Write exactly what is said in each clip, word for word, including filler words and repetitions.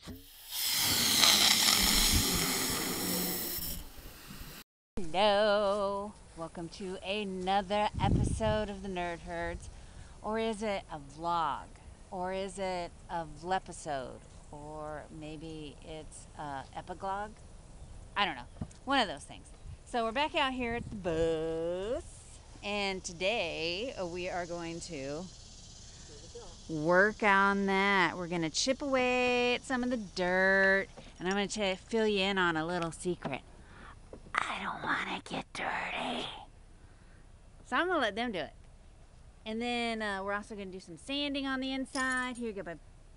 Hello, welcome to another episode of the Nerd Herds. Or is it a vlog? Or is it a vlepisode? Or maybe it's a epiglog? I don't know. One of those things. So we're back out here at the booth, and today we are going to work on that. We're going to chip away at some of the dirt, and I'm going to fill you in on a little secret. I don't want to get dirty. So I'm going to let them do it. And then uh, we're also going to do some sanding on the inside. Here you go, babe.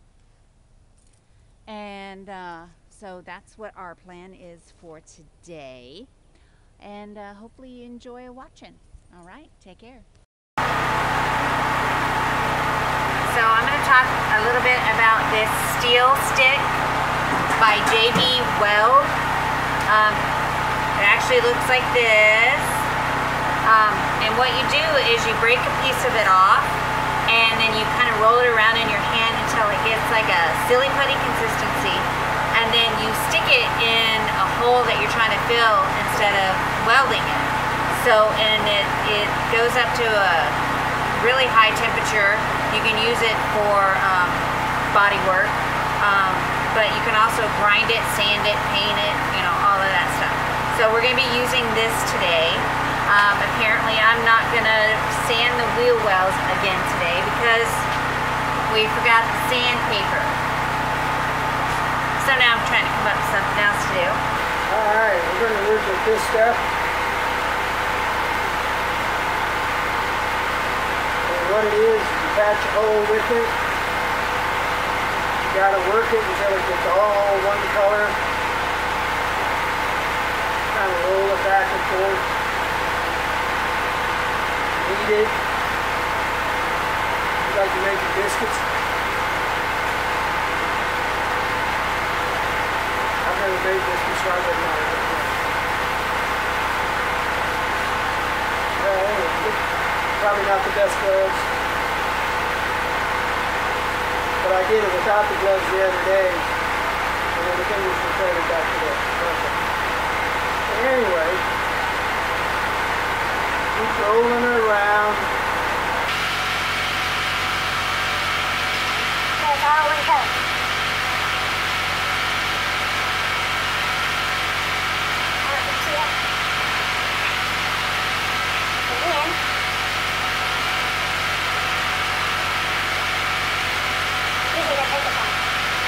And uh, so that's what our plan is for today. And uh, hopefully you enjoy watching. All right, take care. So I'm going to talk a little bit about this steel stick by J B Weld. Um, It actually looks like this, um, and what you do is you break a piece of it off, and then you kind of roll it around in your hand until it gets like a silly putty consistency, and then you stick it in a hole that you're trying to fill instead of welding it. So, and it, it goes up to a really high temperature. You can use it for um, body work, um, but you can also grind it, sand it, paint it, you know, all of that stuff. So we're going to be using this today. Um, apparently I'm not going to sand the wheel wells again today because we forgot the sandpaper. So now I'm trying to come up with something else to do. Alright, we're going to work with this stuff. And what it is, you patch a hole with it. You got to work it until it gets all one color. Kind of roll it back and forth. Knead it. You like to make your biscuits. I've never made biscuits, so I wouldn't know. Well, anyway, probably not the best gloves. But I did it without the gloves the other day. And then the fingers were coated back to that. Perfect. Anyway, keep rolling it around. So it's all one coat. Oh, you see it? And then, usually they'll take this off.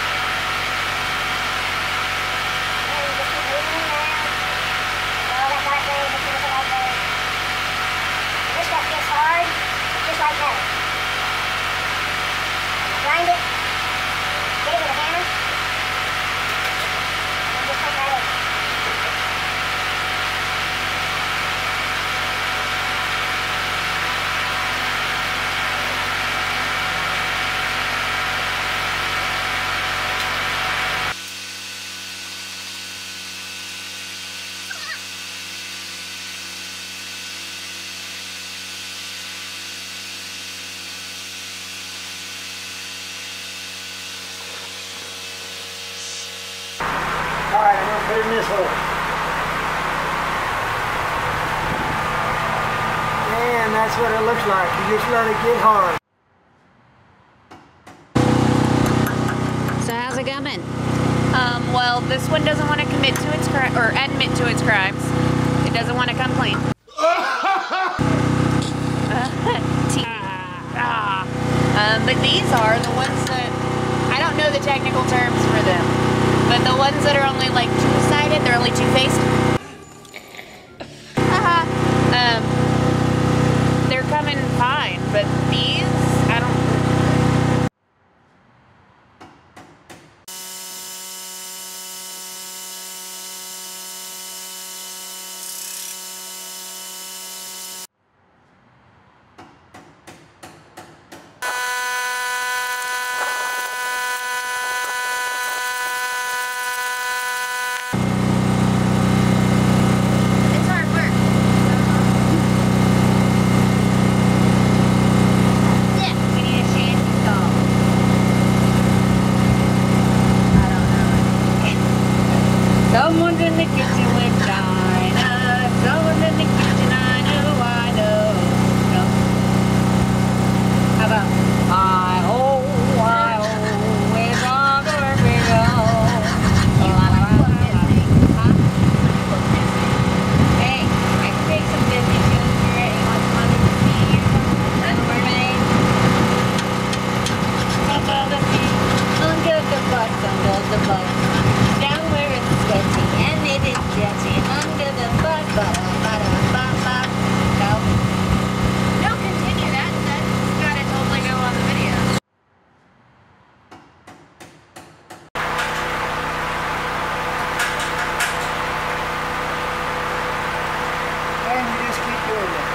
And you just keep moving it around. All that dark gray, just look at that gray. When this stuff gets hard, it's just like metal. Grind it, get it with a hammer, and just take right over. Alright, I'm going to put it in this hole. And that's what it looks like. You just let it get hard. So how's it coming? Um, well, this one doesn't want to commit to its crime, or admit to its crimes. It doesn't want to come clean. um, but these are the ones that, I don't know the technical terms for them, but the ones that are only like two-sided, they're only two-faced. Haha. um, they're coming fine, but these, I don't. Someone's in the kitchen with Dinah. Someone's in the kitchen, I know, I know. No. How about I oh, I oh, it's all where we go. La, la, la, la, la. Huh? Hey, I can take some Disney tunes for it. You want some under the sea? Little Mermaid? Under the sea, under the bus, under the bus. Down where it's sweaty and it is jetty. Under the bus, ba ba da ba ba. No? No, continue. That that's gotta totally go on the video. And you just keep doing that.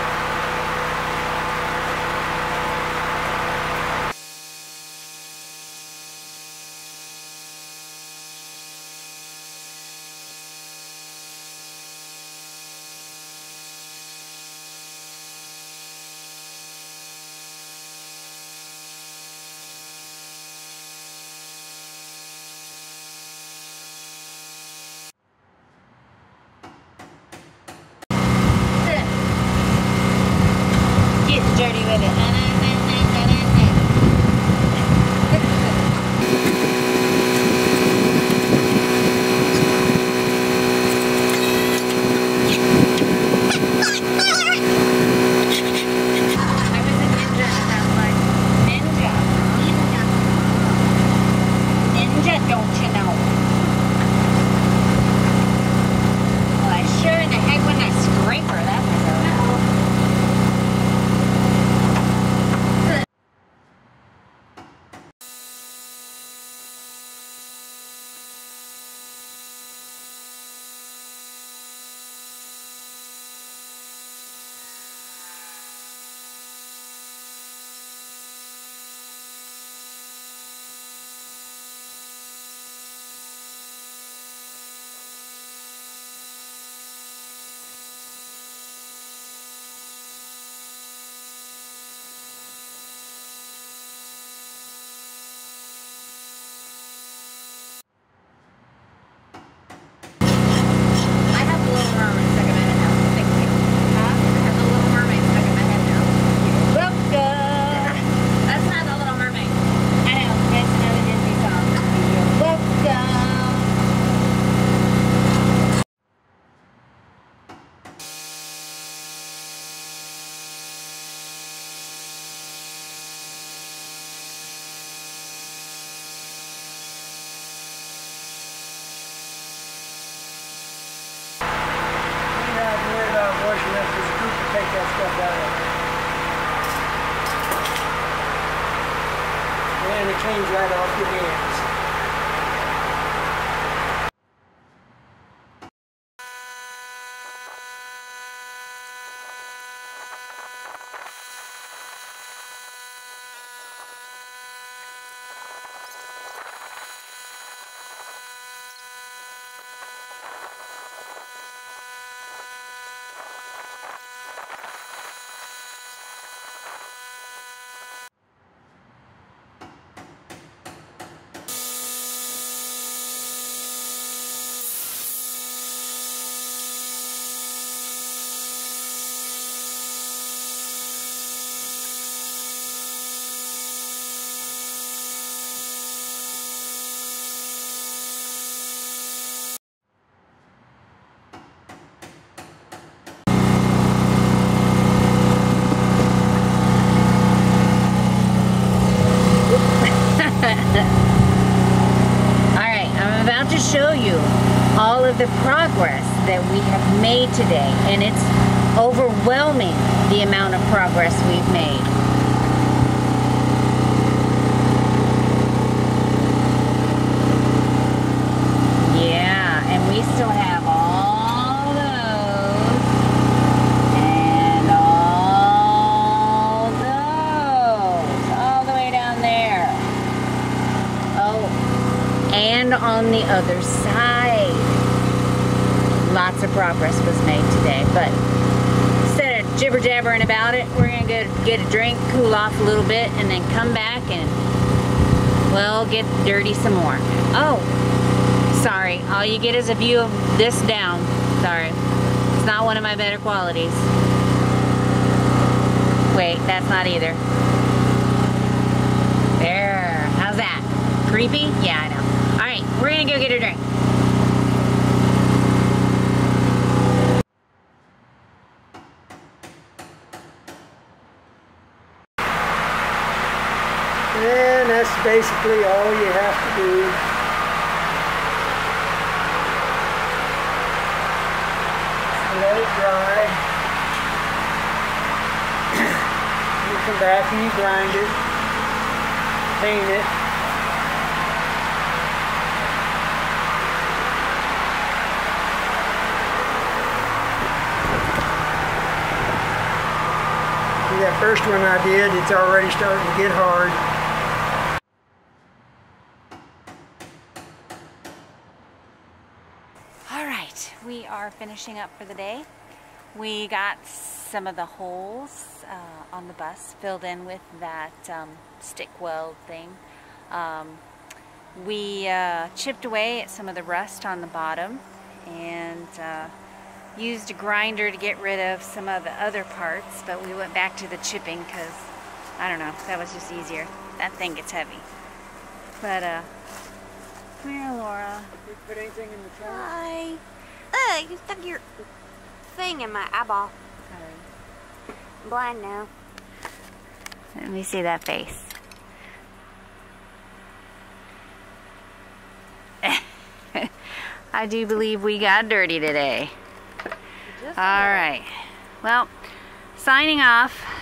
Get dirty with it. I was a ninja in that life. Ninja. Ninja, don't you know? Well, I sure in the heck when I scraper that was a I have the Little Mermaid stuck in my head now. Thank you. huh? I have the Little Mermaid stuck in my head now. Welcome. That's not the Little Mermaid. I know, that's another Disney song. You're welcome. You don't have to worry about washing up this scoop to take that stuff out of it. And it cleans right off your hands. Alright, I'm about to show you all of the progress that we have made today, and it's overwhelming the amount of progress we've made. Yeah, and we still have all those and all those all the way down there. Oh, and on the other side. Lots of progress was made today, but instead of jibber jabbering about it, we're gonna go get a drink, cool off a little bit, and then come back and, well, get dirty some more. Oh, Sorry, all you get is a view of this down. Sorry. It's not one of my better qualities. Wait, that's not either. There. How's that? Creepy? Yeah, I know. Alright, we're gonna go get a drink. And that's basically all you have to do. Let it dry. You come back and you grind it, paint it. See, that first one I did, it's already starting to get hard. We are finishing up for the day. We got some of the holes uh, on the bus filled in with that um, stick weld thing. Um, we uh, chipped away at some of the rust on the bottom and uh, used a grinder to get rid of some of the other parts, but we went back to the chipping because, I don't know, that was just easier. That thing gets heavy. But, uh, come here, Laura. Did you put anything in the trunk? Hi. Ugh, you stuck your thing in my eyeball. Sorry. I'm blind now. Let me see that face. I do believe we got dirty today. All right. Well, signing off.